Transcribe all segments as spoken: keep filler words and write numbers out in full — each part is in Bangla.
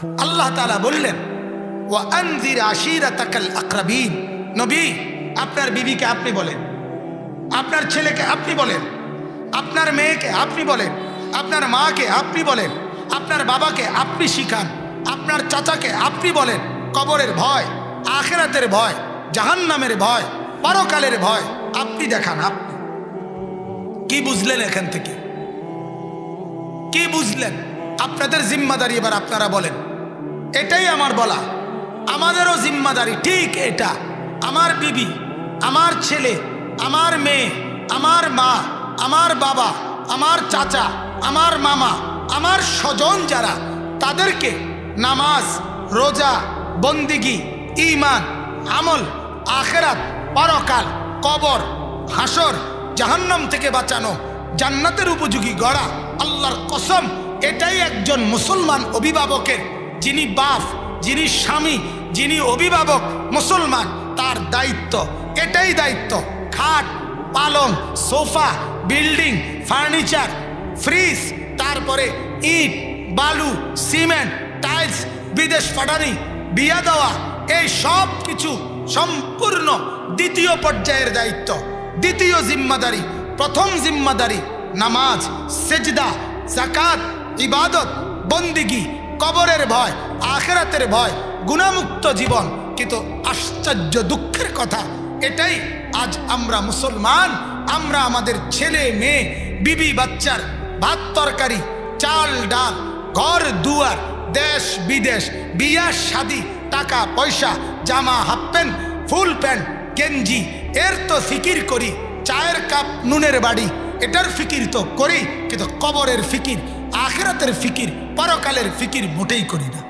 আল্লাহ তাআলা বললেন ওয়া আনজির আশিরাতাকাল আকরাবিন, নবী আপনার বিবিকে আপনি বলেন, আপনার ছেলেকে আপনি বলেন, আপনার মেয়েকে আপনি বলেন, আপনার মাকে আপনি বলেন, আপনার বাবাকে আপনি শিখান, আপনার চাচাকে আপনি বলেন কবরের ভয়, আখিরাতের ভয়, জাহান্নামের ভয়, পরকালের ভয় আপনি দেখান। আপনি কি বুঝলেন এখান থেকে? কি বুঝলেন? আপনাদের জিম্মাদারি এবার আপনারা বলেন। এটাই আমার বলা, আমাদেরও জিম্মাদারি ঠিক এটা। আমার বিবি, আমার ছেলে, আমার মেয়ে, আমার মা, আমার বাবা, আমার চাচা, আমার মামা, আমার স্বজন যারা, তাদেরকে নামাজ, রোজা, বন্দিগি, ঈমান, আমল, আখিরাত, পরকাল, কবর, হাসর, জাহান্নাম থেকে বাঁচানো, জান্নাতের উপযোগী গড়া, আল্লাহর কসম এটাই একজন মুসলমান অভিভাবকের, যিনি বাপ, যিনি স্বামী, যিনি অভিভাবক মুসলমান, তার দায়িত্ব। এটাই দায়িত্ব। খাট, পালং, সোফা, বিল্ডিং, ফার্নিচার, ফ্রিজ, তারপরে ইট, বালু, সিমেন্ট, টাইলস, বিদেশ পাঠানি, বিয়া দেওয়া, এই সব কিছু সম্পূর্ণ দ্বিতীয় পর্যায়ের দায়িত্ব, দ্বিতীয় জিম্মাদারি। প্রথম জিম্মাদারি নামাজ, সেজদা, যাকাত, ইবাদত, বন্দিগি, কবরের ভয়, আখিরাতের ভয়, গুনাহমুক্ত জীবন। কিন্তু আশ্চর্য দুঃখের কথা এটাই, আজ আমরা মুসলমান, আমরা আমাদের ছেলে মেয়ে, বিবি বাচ্চার ভাত তরকারি, চাল ডাল, ঘর দুয়ার, দেশ বিদেশ, বিয়া শাদি, টাকা পয়সা, জামা, হাফ প্যান্ট, ফুল প্যান্ট, গেঞ্জি, এর তো ফিকির করি। চায়ের কাপ, নুনের বাড়ি, এটার ফিকির তো করি, কিন্তু কবরের ফিকির, আখিরাতের ফিকির, পরকালের ফিকির মোটেই করি না।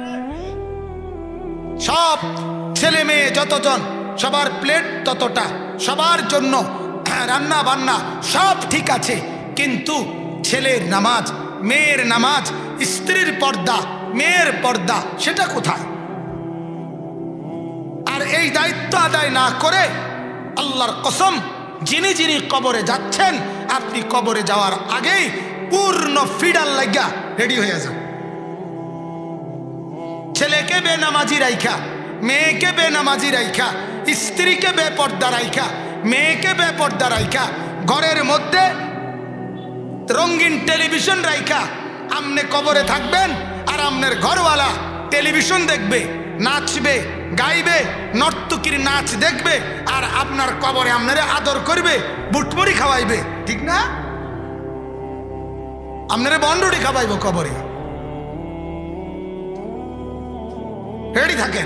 সব ছেলে মেয়ে যতজন, সবার প্লেট ততটা, সবার জন্য রান্না বান্না সব ঠিক আছে, কিন্তু ছেলের নামাজ, মেয়ের নামাজ, স্ত্রীর পর্দা, মেয়ের পর্দা, সেটা কোথায়? আর এই দায়িত্ব আদায় না করে আল্লাহর কসম, যিনি যিনি কবরে যাচ্ছেন, আপনি কবরে যাওয়ার আগেই পূর্ণ ফিডার লাগিয়া রেডি হয়ে যান। ছেলেকে বেনামাজি রাইখা, মেয়েকে বেনামাজি রাইখা, স্ত্রীকে বেপর্দা রাইখা, মেয়েকে বেপর্দা রাইখা, ঘরের মধ্যে রঙিন টেলিভিশন রাইখা আমনে কবরে থাকবেন, আর আমনের ঘরওয়ালা টেলিভিশন দেখবে, নাচবে, গাইবে, নর্তকীর নাচ দেখবে, আর আপনার কবরে আপনারে আদর করবে, বুটমুড়ি খাওয়াইবে, ঠিক না? আপনারে বন্ডুড়ি খাওয়াইব কবরে। রেডি থাকেন,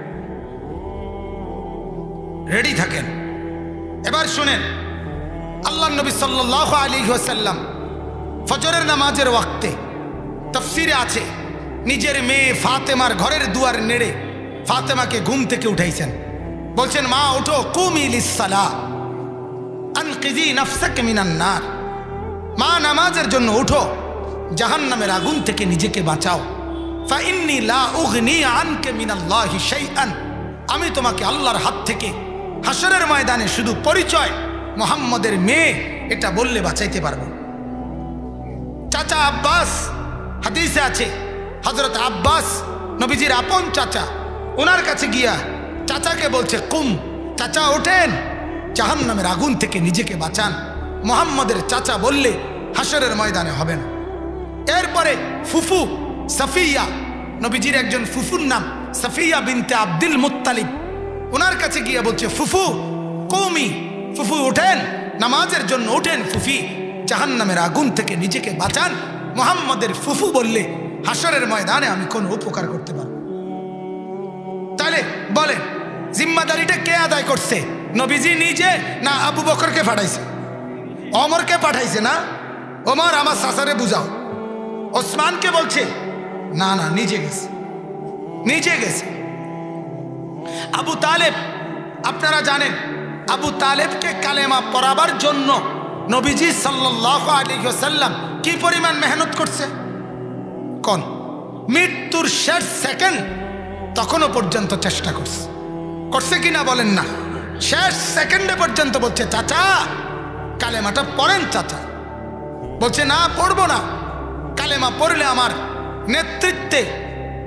রেডি থাকেন। এবার শুনেন, আল্লাহ নবী সাল্লাল্লাহু আলাইহি ওয়াসাল্লাম ফজরের নামাজের ওয়াক্তে তাফসীরে আছে, নিজের মেয়ে ফাতেমার ঘরের দুয়ার নেড়ে ফাতেমাকে ঘুম থেকে উঠাইছেন। বলছেন, মা ওঠো, কুমি লিসসালাহ আনকিজি নাফসাকা মিনান নার, মা নামাজের জন্য উঠো, জাহান্নামের আগুন থেকে নিজেকে বাঁচাও। ফাইন্নী লা উগনি আনকা মিনাল্লাহি শাইআন, আমি তোমাকে আল্লাহর হাত থেকে হাসরের ময়দানে শুধু পরিচয় মুহাম্মদের মেয়ে এটা বললে বাঁচাইতে পারবো। চাচা আব্বাস, হাদিসে আছে, হযরত আব্বাস নবীজির আপন চাচা, ওনার কাছে গিয়া চাচাকে বলছে, কুম, চাচা ওঠেন, জাহান্নামের আগুন থেকে নিজেকে বাঁচান। মুহাম্মদের চাচা বললে হাসরের ময়দানে হবে না। এরপরে ফুফু সাফিয়া, নবীজির একজন ফুফুর নাম সাফিয়া বিনতে আব্দুল মুত্তালিব, ওনার কাছে গিয়া বলছে, ফুফু কৌমি, ফুফু ওঠেন, নামাজের জন্য ওঠেন, ফুফি, জাহান্নামের আগুন থেকে নিজেকে বাঁচান। মুহাম্মদের ফুফু বললে হাসরের ময়দানে আমি কোনো উপকার করতে পারব। তাহলে বলেন, জিম্মাদারিটা কে আদায় করছে? নবীজি নিজে, না আবু বকরকে পাঠাইছে? ওমরকে পাঠাইছে না? ওমর আমার সাসারে বুঝাও। ওসমানকে বলছে না, না নিজে গেছে, নিজে গেছে। আবু তালেব, আপনারা জানেন আবু তালেবকে কালেমা পড়াবার জন্য নবীজি সাল্লাল্লাহু আলাইহি ওয়াসাল্লাম কি পরিমাণ মেহনত করছে কোন? মৃত্যুর শেষ সেকেন্ড তখনও পর্যন্ত চেষ্টা করছে, করছে কিনা বলেন না? শেষ সেকেন্ডে পর্যন্ত বলছে, চাচা কালেমাটা পড়েন। চাচা বলছে, না পড়বো না, কালেমা পড়লে আমার নেতৃত্বে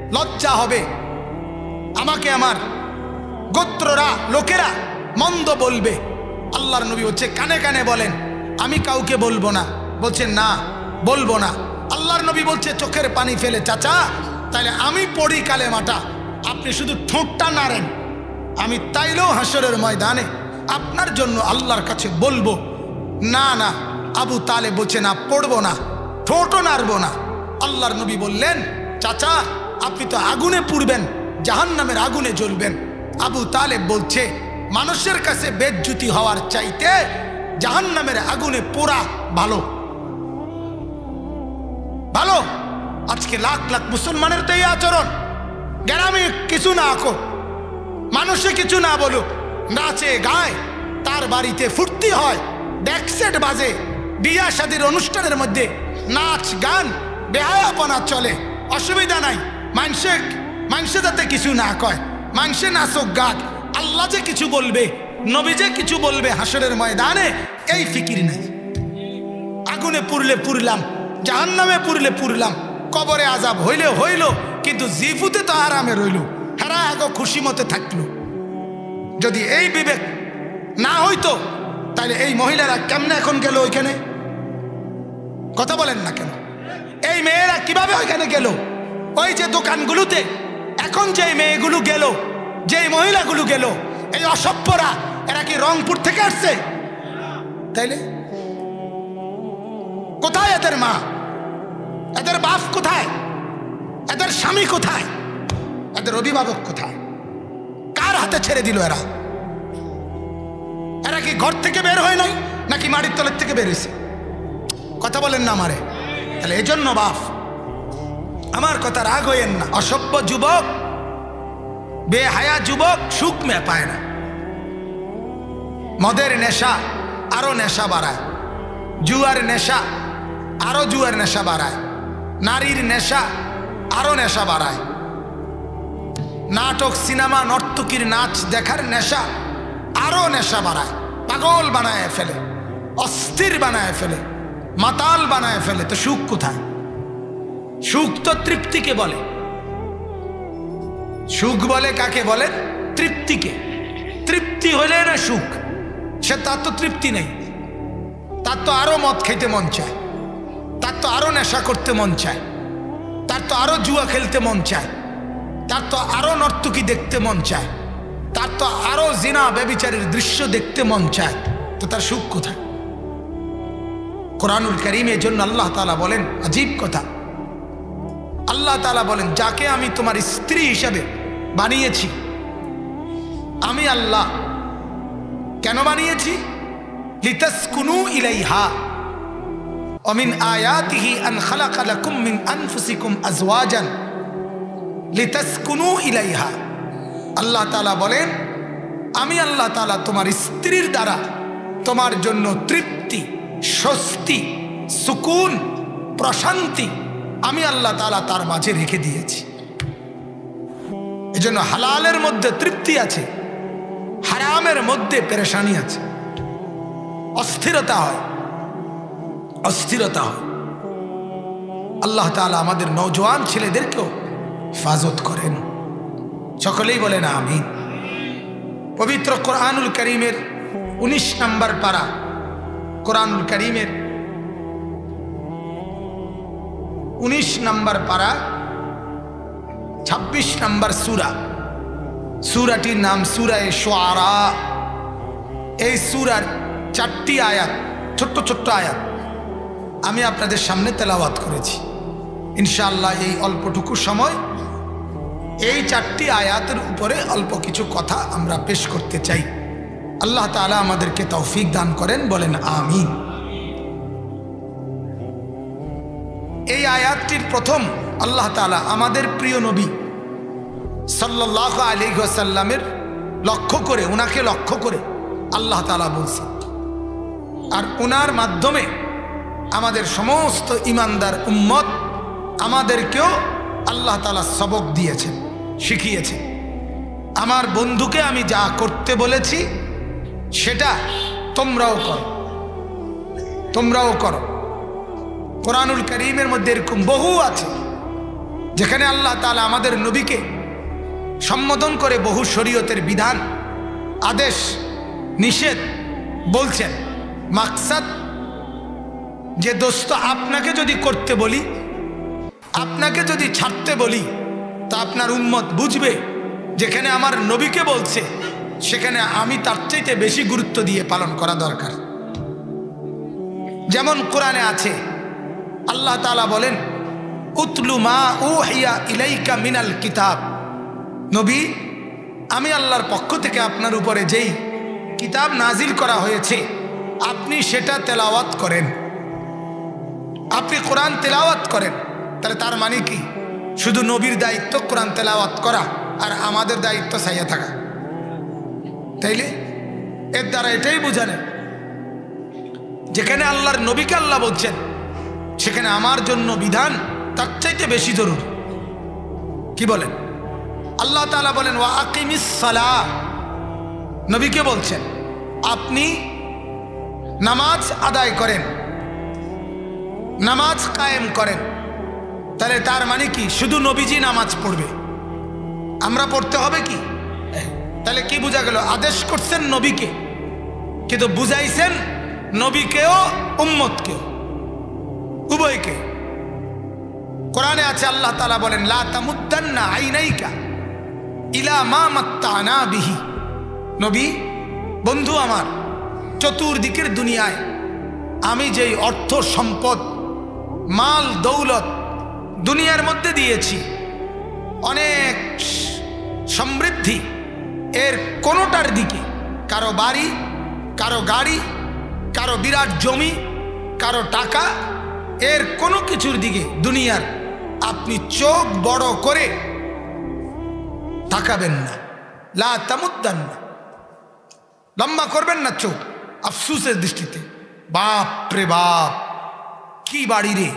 লজ্জা হবে, আমাকে আমার গোত্ররা লোকেরা মন্দ বলবে। আল্লাহর নবী হচ্ছে কানে কানে বলেন আমি কাউকে বলবো না, বলছেন না বলবো না। আল্লাহর নবী বলছে চোখের পানি ফেলে, চাচা তাহলে আমি পড়ি কালেমাটা, আপনি শুধু ঠোঁটটা নাড়েন, আমি তাইলেও হাসরের ময়দানে আপনার জন্য আল্লাহর কাছে বলবো। না না, আবু তালেব বলছে না পড়বো না, ঠোঁটও নাড়বো না। আল্লাহর নবী বললেন চাচা আপনি তো আগুনে পুড়বেন, জাহান্নামের আগুনে জ্বলবেন। আবু তালেব বলছে মানুষের কাছে বেজ্জতি হওয়ার চাইতে জাহান্নামের আগুনে পোড়া ভালো ভালো। আজকে লাখ লাখ মুসলমানের তো এই আচরণ, গ্রামে কিছু না আঁকো, মানুষে কিছু না বলুক, নাচে গায়, তার বাড়িতে ফুর্তি হয়, ডেকসেট বাজে, বিয়া শাদীর অনুষ্ঠানের মধ্যে নাচ গান বেহায়াপনা চলে, অসুবিধা নাই। মানুষে মানুষে যাতে কিছু না কয়, মানুষে নাচক গাক, আল্লাহ যে কিছু বলবে, নবী যে কিছু বলবে হাসরের ময়দানে, এই ফিকির নাই। আগুনে পুড়লে পুড়লাম, জাহান্নামে পুড়লে পুড়লাম, কবরে আজাব হইলে হইল, কিন্তু জিফুতে তো আরামে রইল, হারা আগো খুশি মতে থাকলো। যদি এই বিবেক না হইতো তাহলে এই মহিলারা কেমনে এখন গেল ওইখানে? কথা বলেন না কেন? এই মেয়েরা কিভাবে ওইখানে গেল? ওই যে দোকানগুলোতে এখন যে মেয়েগুলো গেল, যে মহিলাগুলো গেল, এই অসভ্যরা, এরা কি রংপুর থেকে আসছে? তাইলে কোথায় এদের মা, এদের বাপ কোথায়, এদের স্বামী কোথায়, এদের অভিভাবক কোথায়? কার হাতে ছেড়ে দিল এরা? এরা কি ঘর থেকে বের হয় নাই নাকি মাটির তলের থেকে বের হয়েছে? কথা বলেন না আমারে। তাহলে এই জন্য বাপ, আমার কথা রাগ হইয়েন না, অসভ্য যুবক, বেহায়া যুবক সুখ মে পায় না। মদের নেশা আরো নেশা বাড়ায়, জুয়ার নেশা আরো জুয়ার নেশা বাড়ায়, নারীর নেশা আরো নেশা বাড়ায়, নাটক সিনেমা নর্তকীর নাচ দেখার নেশা আরো নেশা বাড়ায়, পাগল বানায় ফেলে, অস্থির বানায় ফেলে, মাতাল বানায় ফেলে। তো সুখ কোথায়? সুখ তো তৃপ্তিকে বলে। সুখ বলে কাকে বলে? তৃপ্তিকে। তৃপ্তি হলে না সুখ, সে তার তো তৃপ্তি নেই, তার তো আরো মদ খেতে মন চায়, তার তো আরো নেশা করতে মন চায়, তার তো আরো জুয়া খেলতে মন চায়, তার তো আরো নর্তকী দেখতে মন চায়, তার তো আরো জিনা ব্যভিচারের দৃশ্য দেখতে মন চায়। তো তার সুখ কোথায়? কোরআনুল কারীমের জন্য আল্লাহ তাআলা বলেন আজীব কথা। আল্লাহ তাআলা বলেন যাকে আমি তোমার স্ত্রী হিসাবে বানিয়েছি, আমি আল্লাহ কেন বানিয়েছি? লিতাসকুনু ইলাইহা ওয়া মিন আয়াতিহি আন খালাকা লাকুম মিন আনফুসিকুম আজওয়াজান লিতাসকুনু ইলাইহা। আল্লাহ তাআলা বলেন আমি আল্লাহ তাআলা তোমার স্ত্রীর দ্বারা তোমার জন্য তৃপ্তি, স্বস্তি, সুকুন, প্রশান্তি আমি আল্লাহ তাআলা তার মাঝে রেখে দিয়েছি। এজন্য হালালের মধ্যে তৃপ্তি আছে, হারামের মধ্যে পেরেশানি আছে, অস্থিরতা হয়, অস্থিরতা হয়। আল্লাহ তাআলা আমাদের নওজোয়ান ছেলেদেরকেও হেফাজত করেন, সকলেই বলেন আমিন। পবিত্র কোরআনুল কারীমের উনিশ নম্বর পারা, কোরআনুল কারীমের উনিশ নম্বর পারা ছাব্বিশ নম্বর সূরা, সূরাটির নাম সূরায়ে শুআরা। এই সূরার চারটি আয়াত, ছোট্ট ছোট্ট আয়াত আমি আপনাদের সামনে তেলাওয়াত করেছি। ইনশাআল্লাহ এই অল্পটুকু সময় এই চারটি আয়াতের উপরে অল্প কিছু কথা আমরা পেশ করতে চাই। আল্লাহ তাআলা আমাদেরকে তৌফিক দান করেন, বলেন আমিন। এই আয়াতটির প্রথম আল্লাহ তাআলা আমাদের প্রিয় নবী সাল্লাল্লাহু আলাইহি ওয়াসাল্লামের লক্ষ্য করে, ওনাকে লক্ষ্য করে আল্লাহ তাআলা বলছেন, আর ওনার মাধ্যমে আমাদের সমস্ত ঈমানদার উম্মত আমাদেরকেও আল্লাহ তাআলা সবক দিয়েছেন, শিখিয়েছেন। আমার বন্ধুকে আমি যা করতে বলেছি সেটা তোমরাও করো, তোমরাও করো। কোরআনুল কারীমের মধ্যে এরকম বহু আছে যেখানে আল্লাহ তাআলা আমাদের নবীকে সম্বোধন করে বহু শরীয়তের বিধান, আদেশ, নিষেধ বলছেন। মাকসাদ যে দোস্ত আপনাকে যদি করতে বলি, আপনাকে যদি ছাড়তে বলি, তা আপনার উম্মত বুঝবে যেখানে আমার নবীকে বলছে সেখানে আমি তার চাইতে বেশি গুরুত্ব দিয়ে পালন করা দরকার। যেমন কোরআনে আছে, আল্লাহ তাআলা বলেন উতলু মা উহিয়া ইলাইকা মিনাল কিতাব। নবী, আমি আল্লাহর পক্ষ থেকে আপনার উপরে যেই কিতাব নাজিল করা হয়েছে আপনি সেটা তেলাওয়াত করেন। আপনি কোরআন তেলাওয়াত করেন, তাহলে তার মানে কি শুধু নবীর দায়িত্ব কোরআন তেলাওয়াত করা আর আমাদের দায়িত্ব সাইয়া থাকা? তাইলে এর দ্বারা এটাই বোঝানো যেখানে আল্লাহর নবীকে আল্লাহ বলছেন সেখানে আমার জন্য বিধান তার চাইতে বেশি জরুরি। কি বলেন? আল্লাহ তাআলা বলেন ওয়া আকিমিস সালাহ। নবীকে বলছেন আপনি নামাজ আদায় করেন, নামাজ কায়েম করেন। তাহলে তার মানে কি শুধু নবীজি নামাজ পড়বে, আমরা পড়তে হবে কি? তাহলে কি বোঝা গেল? আদেশ করছেন নবীকে, কিন্তু বুঝাইছেন নবীকেও উম্মতকেও, উভয়কে। কোরআনে আছে আল্লাহ তাআলা বলেন লা তামুদ্দান্না আইনাইকা ইলা মা মাত্তানা বিহি। নবী, বন্ধু আমার, চতুর্দিকের দুনিয়ায় আমি যেই অর্থ সম্পদ, মাল দৌলত দুনিয়ার মধ্যে দিয়েছি, অনেক সমৃদ্ধি, এর কোনোটার দিকে, কারো বাড়ি, কারো গাড়ি, কারো বিরাট জমি, কারো টাকা, এর কোনো কিছুর দিকে দুনিয়ার আপনি চোখ বড় করে তাকাবেন না। লা তামুদ্দান্না, লম্বা করবেন না চোখ আফসুসের দৃষ্টিতে। বাপ রে বাপ, কি বাড়ি রে,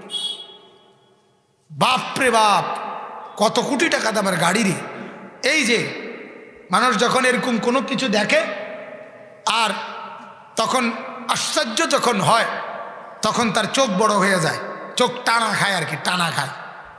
বাপ রে বাপ, কত কোটি টাকা দামের গাড়ি রে। এই যে মানুষ যখন এরকম কোনো কিছু দেখে আর তখন আশ্চর্য যখন হয় তখন তার চোখ বড় হয়ে যায়, চোখ টানা খায় আর কি, টানা খায়।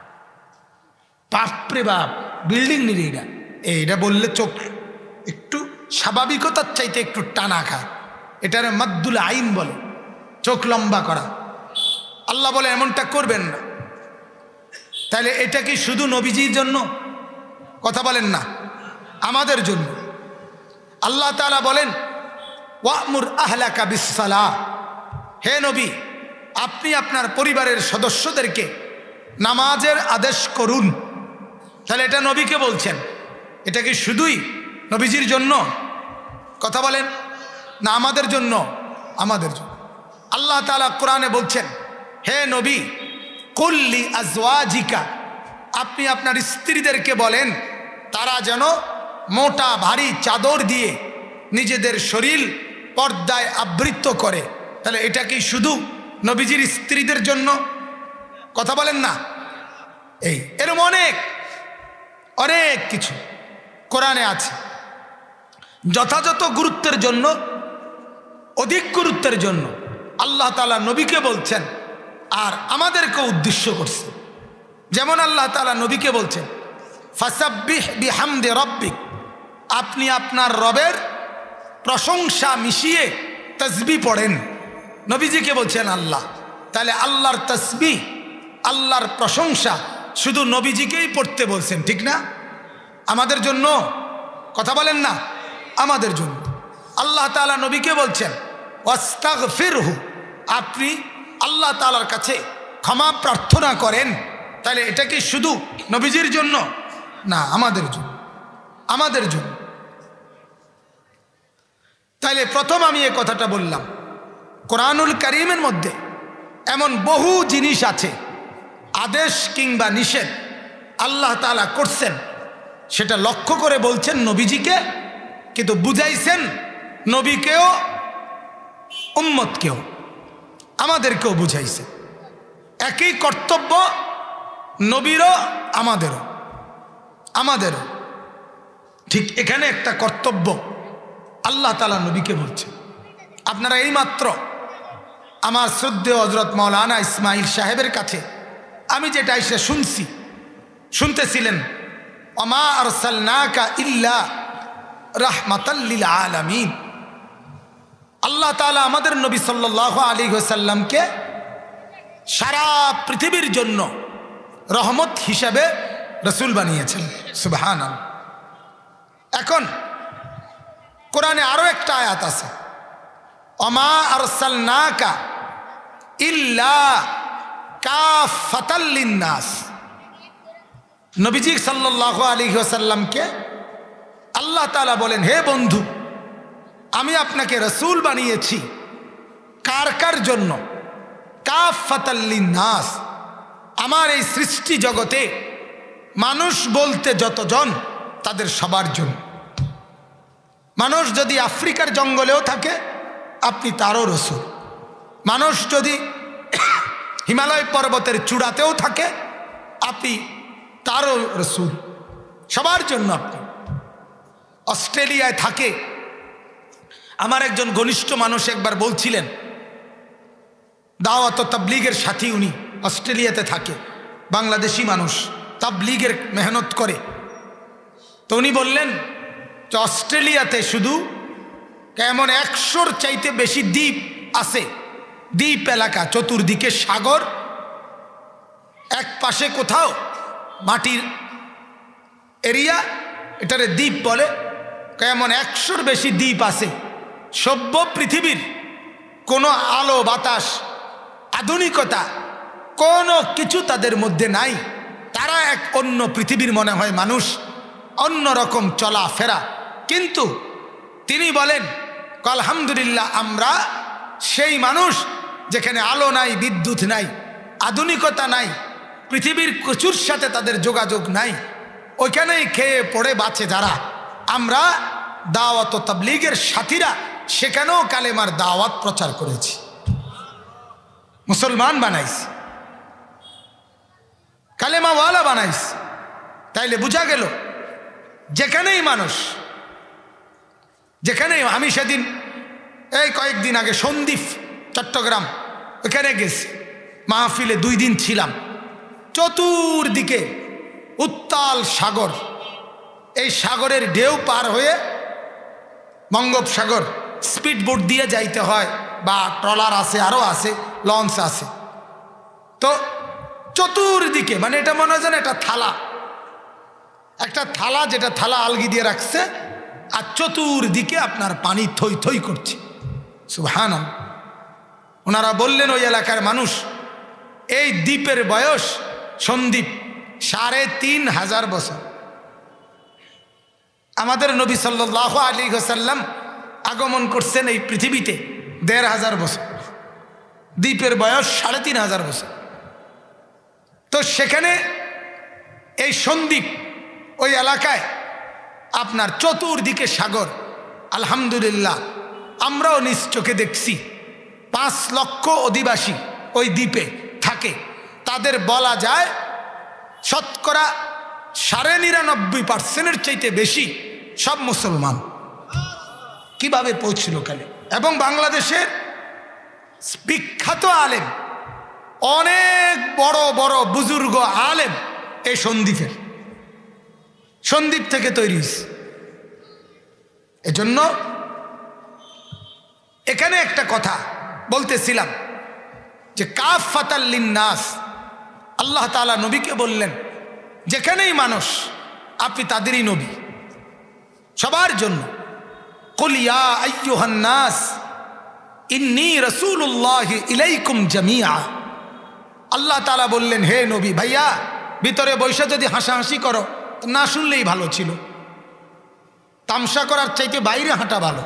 বাপ রে বাপ, বিল্ডিং নিরে এটা, এইটা বললে চোখ একটু স্বাভাবিকতার চাইতে একটু টানা খায়, এটার মাদ্দুল আইন বলে, চোখ লম্বা করা। আল্লাহ বলে এমনটা করবেন না। তাহলে এটা কি শুধু নবীজির জন্য? কথা বলেন না, আমাদের জন্য। আল্লাহ তাআলা বলেন ওয়া'মুর আহলাকা বিসসালাহ। হে নবী, আপনি আপনার পরিবারের সদস্যদেরকে নামাজের আদেশ করুন। তাহলে এটা নবীকে বলছেন, এটা কি শুধুই নবীজির জন্য? কথা বলেন না, আমাদের জন্য, আমাদের জন্য। আল্লাহ তাআলা কোরআনে বলছেন হে নবী কুল্লি আজওয়াজিকা, আপনি আপনার স্ত্রীদেরকে বলেন তারা যেন মোটা ভারী চাদর দিয়ে নিজেদের শরীর পর্দায় আবৃত করে। তাহলে এটা কি শুধু নবীজির স্ত্রীদের জন্য? কথা বলেন না। এই এরকম অনেক অনেক কিছু কোরআনে আছে যথাযথ গুরুত্বের জন্য, অধিক গুরুত্বের জন্য আল্লাহ তাআলা নবীকে বলছেন আর আমাদেরকে উদ্দেশ্য করছে। যেমন আল্লাহ তাআলা নবীকে বলছেন ফাসাব্বিহ বিহামদি রাব্বিক, আপনি আপনার রবের প্রশংসা মিশিয়ে তাসবিহ পড়েন। নবীজিকে বলছেন আল্লাহ। তাহলে আল্লাহর তাসবিহ, আল্লাহর প্রশংসা শুধু নবীজিকেই পড়তে বলছেন, ঠিক না? আমাদের জন্য, কথা বলেন না, আমাদের জন্য। আল্লাহ তাআলা নবীকে বলছেন ওয়াস্তাগফিরহু, আপনি আল্লাহ তাআলার কাছে ক্ষমা প্রার্থনা করেন। তাহলে এটা কি শুধু নবীজির জন্য? না, আমাদের জন্য, আমাদের জন্য। তাইলে প্রথম আমি এই কথাটা বললাম, কোরআনুল কারীমের মধ্যে এমন বহু জিনিস আছে আদেশ কিংবা নিষেধ আল্লাহ তাআলা করছেন, সেটা লক্ষ্য করে বলছেন নবীজিকে, কিন্তু বুঝাইছেন নবীকেও উম্মতকেও, আমাদেরকেও বুঝাইছে। একই কর্তব্য নবীরও আমাদেরও, আমাদেরও। ঠিক এখানে একটা কর্তব্য আল্লাহ তাআলা নবীকে বলছে। আপনারা এইমাত্র আমার শ্রদ্ধেয় হযরত মাওলানা ইসমাইল সাহেবের কাছে আমি যেটা এসে শুনছি, শুনতেছিলেন, ওমা আরসালনাকা ইল্লা রাহমাতাল লিল আলামিন। আল্লাহ তাআলা আমাদের নবী সাল্লাল্লাহু আলাইহি ওয়াসাল্লামকে সারা পৃথিবীর জন্য রহমত হিসাবে রাসূল বানিয়েছেন। সুবহানাল্লাহ। এখন কোরআনে আরো একটা আয়াত আছে, ওমা আরসালনাকা ইল্লা কাফাতাল লিন্নাস। নবীজি সাল্লাল্লাহু আলাইহি ওয়াসাল্লামকে আল্লাহ তাআলা বলেন, হে বন্ধু, আমি আপনাকে রাসূল বানিয়েছি কার কার জন্য? কাফাতাল লিন্নাস, আমার এই সৃষ্টি জগতে মানুষ বলতে যতজন তাদের সবার জন্য। মানুষ যদি আফ্রিকার জঙ্গলেও থাকে আপনি তারও রাসূল, মানুষ যদি হিমালয় পর্বতের চূড়াতেও থাকে আপনি তারও রাসূল, সবার জন্য আপনি। অস্ট্রেলিয়ায় থাকে আমার একজন ঘনিষ্ঠ মানুষ একবার বলছিলেন, দাওয়াত ও তাবলীগের সাথী, উনি অস্ট্রেলিয়াতে থাকে, বাংলাদেশি মানুষ, তাবলীগের মেহনত করে। তো উনি বললেন যে অস্ট্রেলিয়াতে শুধু কেমন একশোর চাইতে বেশি দ্বীপ আছে, দ্বীপ এলাকা, চতুর্দিকে সাগর, এক পাশে কোথাও মাটির এরিয়া, এটারে দ্বীপ বলে। কেমন একশোর বেশি দ্বীপ আছে। সভ্য পৃথিবীর কোনো আলো বাতাস আধুনিকতা কোনো কিছু তাদের মধ্যে নাই। তারা এক অন্য পৃথিবীর মনে হয় মানুষ, অন্য রকম চলাফেরা। কিন্তু তিনি বলেন, আলহামদুলিল্লাহ, আমরা সেই মানুষ যেখানে আলো নাই, বিদ্যুৎ নাই, আধুনিকতা নাই, পৃথিবীর কিছুর সাথে তাদের যোগাযোগ নাই, ওইখানেই খেয়ে পড়ে বাঁচে যারা। আমরা দাওয়াত ও তাবলীগের সাথীরা সেখানেও কালেমার দাওয়াত প্রচার করেছি, মুসলমান বানাইছি, কালেমাওয়ালা বানাইছি। তাইলে বোঝা গেল যেখানেই মানুষ, যেখানেই, আমি সেদিন এই কয়েকদিন আগে সন্দ্বীপ চট্টগ্রাম ওখানে গেছি, মাহফিলে দুই দিন ছিলাম। চতুর্দিকে উত্তাল সাগর, এই সাগরের ঢেউ পার হয়ে বঙ্গোপসাগর স্পিড বোট দিয়ে যাইতে হয়, বা ট্রলার আছে, আরও আছে, লঞ্চ আছে। তো চতুর্দিকে, মানে এটা মনে হয় যেন একটা থালা, একটা থালা, যেটা থালা আলগি দিয়ে রাখছে, আর চতুর্দিকে আপনার পানি থই থই করছে। সুবহানাল্লাহ। ওনারা বললেন ওই এলাকার মানুষ, এই দ্বীপের বয়স, সন্দ্বীপ, সাড়ে তিন হাজার বছর। আমাদের নবী সাল্লাল্লাহু আলাইহি ওয়াসাল্লাম আগমন করছেন এই পৃথিবীতে দেড় হাজার বছর, দ্বীপের বয়স সাড়ে তিন হাজার বছর। তো সেখানে এই সন্দ্বীপ, ওই এলাকায় আপনার চতুর্দিকে সাগর। আলহামদুলিল্লাহ, আমরাও নিজ চোখে দেখছি, পাঁচ লক্ষ অধিবাসী ওই দ্বীপে থাকে। তাদের বলা যায় শতকরা সাড়ে নিরানব্বই পার্সেন্টের চাইতে বেশি সব মুসলমান। কিভাবে পৌঁছল কালে? এবং বাংলাদেশের বিখ্যাত আলেম, অনেক বড় বড় বুজুর্গ আলেম এই সন্দ্বীপের, সন্দ্বীপ থেকে তৈরি হয়েছে। এজন্য এখানে একটা কথা বলতেছিলাম যে কাফাতাল লিন্নাস, আল্লাহ তাআলা নবীকে বললেন যেখানেই মানুষ আপনি তাদেরই নবী, সবার জন্য। কুল ইয়া আইয়ুহান নাস ইন্নী রাসূলুল্লাহি ইলাইকুম জামিআ। আল্লাহ তাআলা বললেন, হে নবী, ভাইয়া ভিতরে বৈশা যদি হাসাহাসি করো না শুনলেই ভালো ছিল, তামসা করার চাইতে বাইরে হাঁটা ভালো।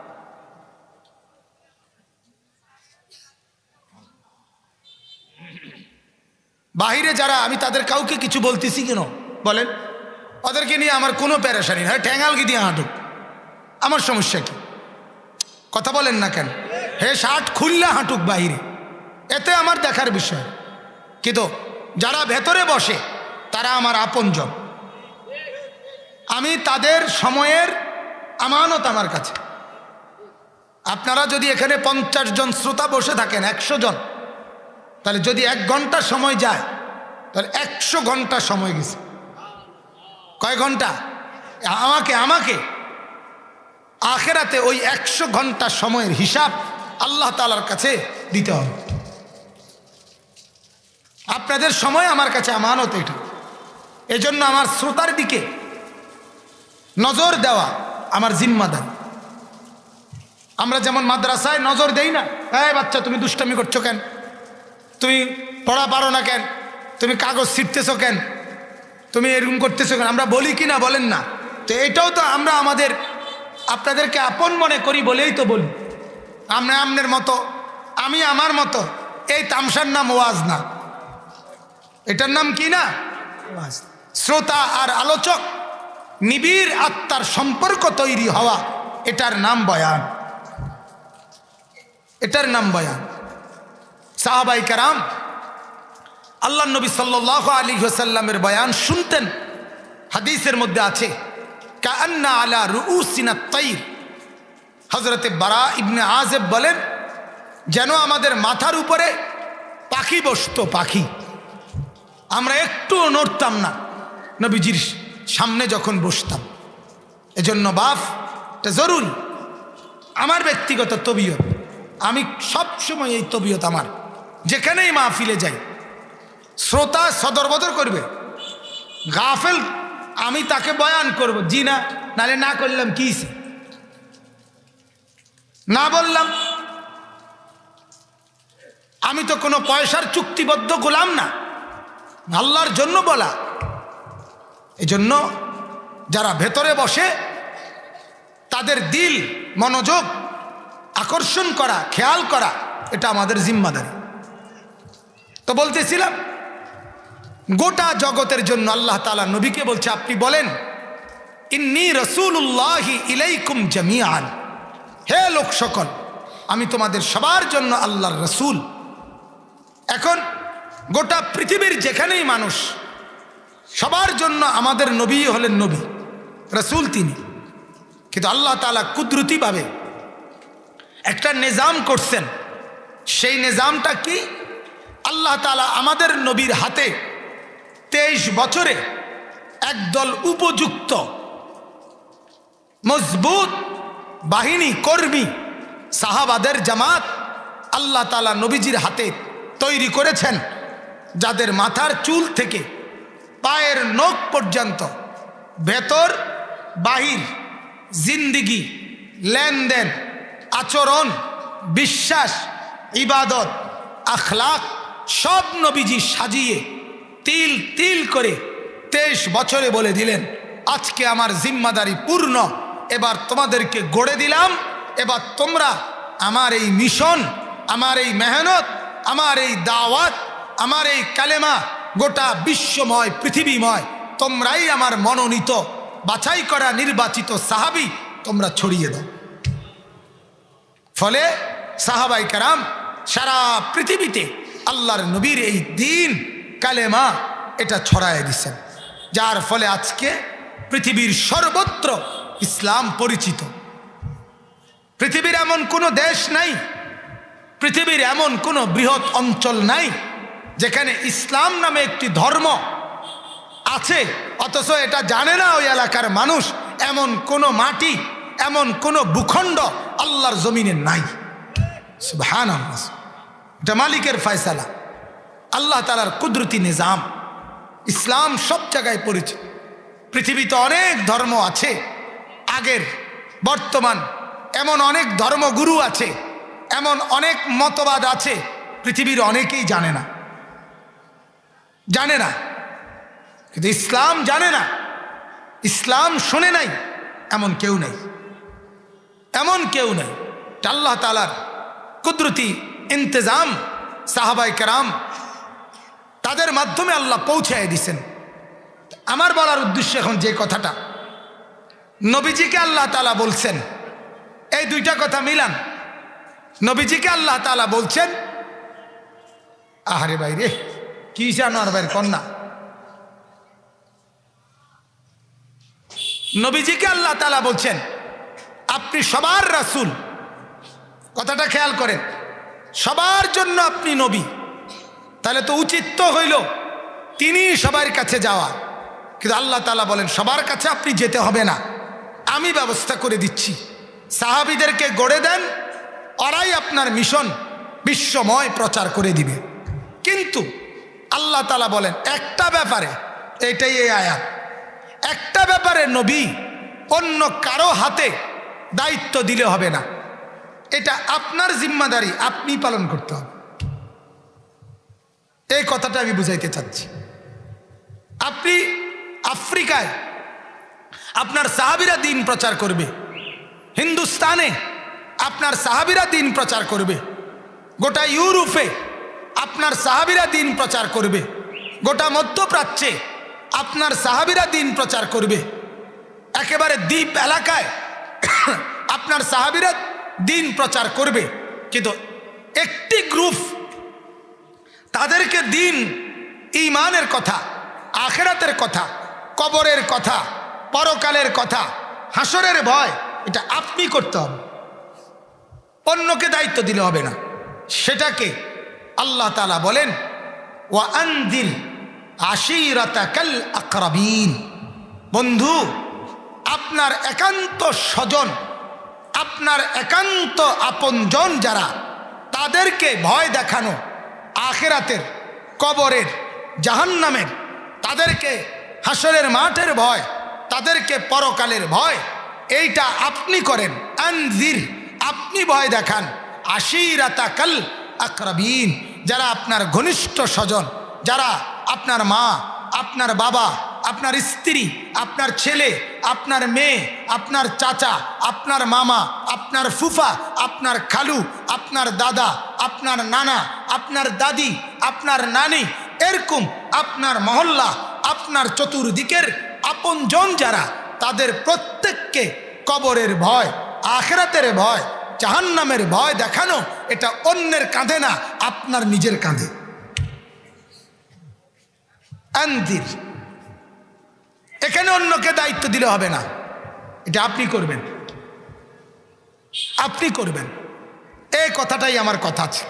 বাহিরে যারা, আমি তাদের কাউকে কিছু বলতেছি কেন বলেন? ওদেরকে নিয়ে আমার কোনো প্যারেশানি না, ঠ্যাঙ্গালগি দিয়ে হাঁটুক, আমার সমস্যা কি? কথা বলেন না কেন? হে শার্ট খুললে হাঁটুক বাহিরে, এতে আমার দেখার বিষয়। কিন্তু যারা ভেতরে বসে তারা আমার আপনজন, আমি তাদের সময়ের আমানত আমার কাছে। আপনারা যদি এখানে পঞ্চাশ জন শ্রোতা বসে থাকেন, একশো জন, তাহলে যদি এক ঘন্টা সময় যায় তাহলে একশো ঘন্টা সময় গেছে। কয় ঘন্টা? আমাকে আমাকে আখেরাতে ওই একশো ঘন্টা সময়ের হিসাব আল্লাহ তাআলার কাছে দিতে হবে। আপনাদের সময় আমার কাছে আমানত এটা। এজন্য আমার শ্রোতার দিকে নজর দেওয়া আমার জিম্মাদারি। আমরা যেমন মাদ্রাসায় নজর দেই না, এই বাচ্চা তুমি দুষ্টামি করছো কেন, তুমি পড়া পারো না কেন, তুমি কাগজ ছিঁড়তেছো কেন, তুমি এরকম করতেছো কেন, আমরা বলি কি না বলেন না? তো এটাও তো আমরা আমাদের আপনাদেরকে আপন মনে করি বলেই তো বলি। আমরা আপনার মতো, আমি আমার মতো, এই তামসার নাম ওয়াজ না, এটার নাম কি না? ওয়াজ। শ্রোতা আর আলোচক নিবিড় আত্মার সম্পর্ক তৈরি হওয়া, এটার নাম বয়ান, এটার নাম বয়ান। সাহাবায়ে কেরাম আল্লাহ নবী সাল্লাল্লাহু আলাইহি ওয়াসাল্লামের বয়ান শুনতেন। হাদিসের মধ্যে আছে কাআন্না আলা রুউসিনা তাইর। হযরতে বারা ইবনে আযিব বলেন, যেন আমাদের মাথার উপরে পাখি বসতো, পাখি। আমরা একটু নড়তাম না নবীজির সামনে যখন বসতাম। এজন্য বাপ, এটা জরুরি। আমার ব্যক্তিগত তবিয়ত, আমি সব সময় এই তবিয়ত আমার, যেখানেই মাহফিলে যাই শ্রোতা সদর বদর করবে, গাফেল আমি তাকে বয়ান করব, জি না, নালে না করলাম কি না বললাম, আমি তো কোনো পয়সার চুক্তিবদ্ধ গোলাম না, আল্লাহর জন্য বলা। এজন্য যারা ভেতরে বসে তাদের দিল মনোযোগ আকর্ষণ করা, খেয়াল করা, এটা আমাদের জিম্মাদারি। তো বলতেছিলাম, গোটা জগতের জন্য আল্লাহ তাআলা নবীকে বলছে, আপনি বলেন ইন্নী রাসূলুল্লাহি ইলাইকুম জামিআন, হে লোক সকল, আমি তোমাদের সবার জন্য আল্লাহর রসুল। এখন গোটা পৃথিবীর যেখানেই মানুষ, সবার জন্য আমাদের নবী হলেন নবী, রসুল তিনি। কিন্তু আল্লাহ তাআলা কুদরতিভাবে একটা নিজাম করছেন। সেই নিজামটা কি? আল্লাহ তাআলা আমাদের নবীর হাতে তেইশ বছরে একদল উপযুক্ত মজবুত বাহিনী, কর্মী, সাহাবাদের জামাত আল্লাহ তাআলা নবীজির হাতে তৈরি করেছেন, যাদের মাথার চুল থেকে পায়ের নখ পর্যন্ত ভেতর বাহির জিন্দিগি, লেনদেন, আচরণ, বিশ্বাস, ইবাদত, আখলাক সব নবীজি সাজিয়ে তিল তিল করে তেইশ বছরে বলে দিলেন, আজকে আমার জিম্মাদারি পূর্ণ, এবার তোমাদেরকে গড়ে দিলাম, এবার তোমরা আমার এই মিশন, আমার এই মেহনত, আমার এই দাওয়াত, আমার এই কালেমা গোটা বিশ্বময় পৃথিবীময় তোমরাই আমার মনোনীত বাছাই করা নির্বাচিত সাহাবী, তোমরা ছড়িয়ে দাও। ফলে সাহাবায়ে কেরাম সারা পৃথিবীতে আল্লাহর নবীর এই দিন কালেমা এটা ছড়ায় দিচ্ছেন, যার ফলে আজকে পৃথিবীর সর্বত্র ইসলাম পরিচিত। পৃথিবীর এমন কোনো দেশ নাই, পৃথিবীর এমন কোনো বৃহৎ অঞ্চল নাই যেখানে ইসলাম নামে একটি ধর্ম আছে অথচ এটা জানে না ওই এলাকার মানুষ। এমন কোনো মাটি, এমন কোনো ভূখণ্ড আল্লাহর জমিনে নাই। সুবহানাল্লাহ, এটা মালিকের ফয়সালা, আল্লাহ তাআলার কুদরতি নিজাম। ইসলাম সব জায়গায় পরিচিত। পৃথিবীতে অনেক ধর্ম আছে, আগের বর্তমান, এমন অনেক ধর্মগুরু আছে, এমন অনেক মতবাদ আছে, পৃথিবীর অনেকেই জানে না, জানে না। কিন্তু ইসলাম জানে না, ইসলাম শোনে নাই, এমন কেউ নেই, এমন কেউ নেই। আল্লাহ তাআলার কুদরতি ইন্তজাম, সাহাবায়ে কেরাম তাদের মাধ্যমে আল্লাহ পৌঁছায় দিয়েছেন। আমার বলার উদ্দেশ্য এখন যে কথাটা, নবীজিকে আল্লাহ তাআলা বলছেন, এই দুইটা কথা মিলান। নবীজিকে আল্লাহ তাআলা বলছেন, আহারে ভাই রে, কি জানো আর ভাইয়ের কন্যা, নবীজিকে আল্লাহ তাআলা বলছেন আপনি সবার রাসূল। কথাটা খেয়াল করেন, সবার জন্য আপনি নবী। তাহলে তো উচিত তো হইল তিনি সবার কাছে যাওয়া, কিন্তু আল্লাহ তাআলা বলেন সবার কাছে আপনি যেতে হবে না, আমি ব্যবস্থা করে দিচ্ছি। সাহাবীদেরকে গড়ে দেন, ওরাই আপনার মিশন বিশ্বময় প্রচার করে দিবে। কিন্তু আল্লাহ তাআলা বলেন একটা ব্যাপারে, এটাই এই আয়াত, একটা ব্যাপারে নবী অন্য কারো হাতে দায়িত্ব দিলে হবে না, এটা আপনার জিম্মাদারি, আপনি পালন করতে হবে। এই কথাটা আমি বুঝাইতে চাচ্ছি। আপনি আফ্রিকায় আপনার সাহাবীরা দিন প্রচার করবে, হিন্দুস্তানে আপনার সাহাবীরা দিন প্রচার করবে, গোটা ইউরোপে আপনার সাহাবীরা দিন প্রচার করবে, গোটা মধ্যপ্রাচ্যে আপনার সাহাবীরা দিন প্রচার করবে, একেবারে দ্বীপ এলাকায় আপনার সাহাবীরা দিন প্রচার করবে। কিন্তু একটি গ্রুপ তাদেরকে দিন, ঈমানের কথা, আখিরাতের কথা, কবরের কথা, পরকালের কথা, হাসরের ভয়, এটা আপনি করতে হবে, অন্যকে দায়িত্ব দিলে হবে না। সেটাকে আল্লাহ তাআলা বলেন ওয়া আনদির আশীরাতাকাল আকরাবিন। বন্ধু, আপনার একান্ত স্বজন, আপনার একান্ত আপনজন যারা, তাদেরকে ভয় দেখানো, আখিরাতের, কবরের, জাহান্নামের, তাদেরকে হাসরের মাঠের ভয়, তাদেরকে পরকালের ভয়, এইটা আপনি করেন। আনজির, আপনি ভয় দেখান। আশীরাতাকাল আকরাবিন, যারা আপনার ঘনিষ্ঠ স্বজন, যারা আপনার মা, আপনার বাবা, আপনার স্ত্রী, আপনার ছেলে, আপনার মেয়ে, আপনার চাচা, আপনার মামা, আপনার ফুফা, আপনার খালু, আপনার দাদা, আপনার নানা, আপনার দাদি, আপনার নানি, এরকম আপনার মহল্লা, আপনার চতুর্দিকের আপনজন যারা, তাদের প্রত্যেককে কবরের ভয়, আখিরাতের ভয়, জাহান্নামের ভয় দেখানো, এটা অন্যের কাঁধে না, আপনার নিজের কাঁধে। আনদির, এখানে অন্যকে দায়িত্ব দিলে হবে না, এটা আপনি করবেন, আপনি করবেন। এই কথাটাই আমার কথা আছে।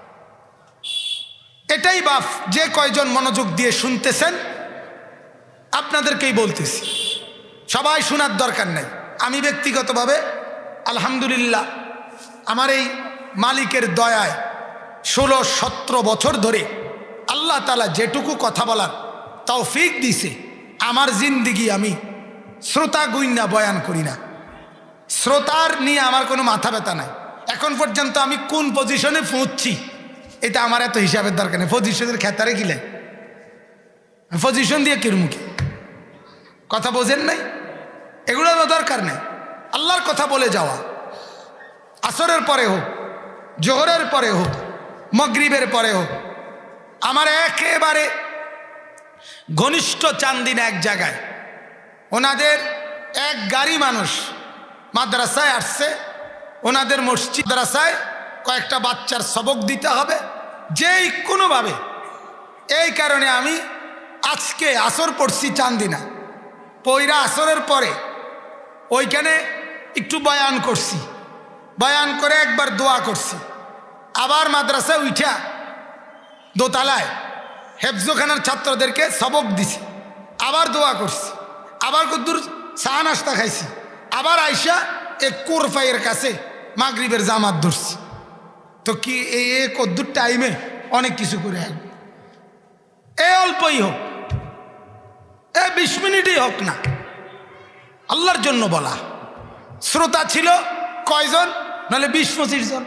এটাই বাপ, যে কয়জন মনোযোগ দিয়ে শুনতেছেন আপনাদেরকেই বলতেছি, সবাই শোনার দরকার নেই। আমি ব্যক্তিগতভাবে আলহামদুলিল্লাহ আমার এই মালিকের দয়ায় ষোলো সতেরো বছর ধরে আল্লাহ তাআলা যেটুকু কথা বলার তৌফিক দিছে, আমার জিন্দিগি আমি শ্রোতা গুইন্না বয়ান করি না, শ্রোতার নিয়ে আমার কোনো মাথা ব্যথা নাই। এখন পর্যন্ত আমি কোন পজিশনে পৌঁছছি এটা আমার এত হিসাবের দরকার নেই। পজিশনের খেতারে গিলে পজিশন দিয়ে কিরমুখী কথা বোঝেন নাই, এগুলো দরকার নেই। আল্লাহর কথা বলে যাওয়া, আসরের পরে হোক, জোহরের পরে হোক, মাগরিবের পরে হোক। আমার একেবারে ঘনিষ্ঠ চান্দিনা এক জায়গায়, ওনাদের এক গাড়ি মানুষ মাদ্রাসায় আসছে, ওনাদের মসজিদ মাদ্রাসায় কয়েকটা বাচ্চার সবক দিতে হবে যেই কোনোভাবে। এই কারণে আমি আজকে আসর পড়ছি চান্দিনা, পয়রা আসরের পরে ওইখানে একটু বয়ান করছি, বয়ান করে একবার দোয়া করছি, আবার মাদ্রাসায় উঠা দোতলায় হেফজোখানার ছাত্রদেরকে সবক দিছি, আবার দোয়া করছি, আবার কদ্দুর চা নাস্তা খাইছি, আবার আইসা এক কোরফাইয়ের কাছে মাগরিবের জামাত ধরছি। তো কি এই কদ্দুর টাইমে অনেক কিছু করে আসবে। এ অল্পই হোক, এ বিশ মিনিটই হোক না, আল্লাহর জন্য বলা। শ্রোতা ছিল কয়জন, নাহলে বিশ পঁচিশ জন,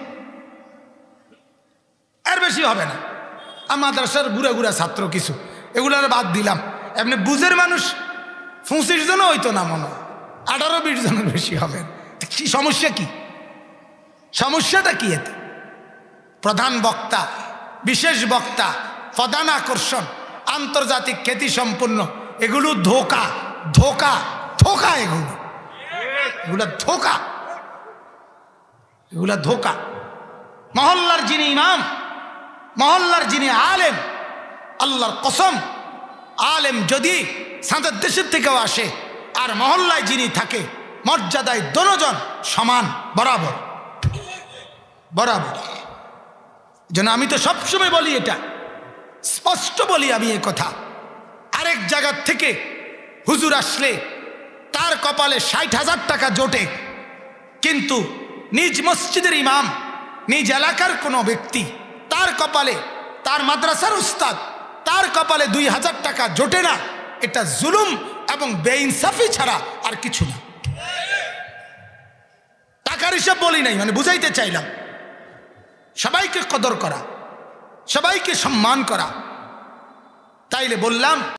এর বেশি হবে না। আর মাদ্রাসার গুড়া গুড়া ছাত্র কিছু, এগুলার বাদ দিলাম। এমনি বুঝের মানুষ পঁচিশ জনও হইতো না, মনে হয় আঠারো বিশ জনের বেশি হবে। কি সমস্যা, কি সমস্যাটা কি? এতে প্রধান বক্তা, বিশেষ বক্তা, প্রধান আকর্ষণ, আন্তর্জাতিক খ্যাতি সম্পন্ন, এগুলো ধোকা, ধোকা, ধোকা, এগুলো এগুলা ধোকা, এগুলা ধোকা। মহল্লার যিনি ইমাম, মহল্লার যিনি আলেম, আল্লাহর কসম, আলেম যদি সাঁতার দেশের থেকেও আসে আর মহল্লায় যিনি থাকে, মর্যাদায় দোনোজন সমান, বরাবর বরাবর। যেন আমি তো সবসময় বলি, এটা স্পষ্ট বলি আমি এ কথা। আরেক জায়গার থেকে হুজুর আসলে তার কপালে ষাট হাজার টাকা জোটে, কিন্তু নিজ মসজিদের ইমাম, নিজ এলাকার কোনো ব্যক্তি, তার কপালে, তার মাদ্রাসার উস্তাদ, তার কপালে দুই হাজার টাকা জোটে না, এটা জুলুম এবং বেইনসাফি ছাড়া আর কিছু না। টাকার হিসাব বলি নাই, মানে বুঝাইতে চাইলাম সবাইকে কদর করা, সবাইকে সম্মান করা। তাইলে বললাম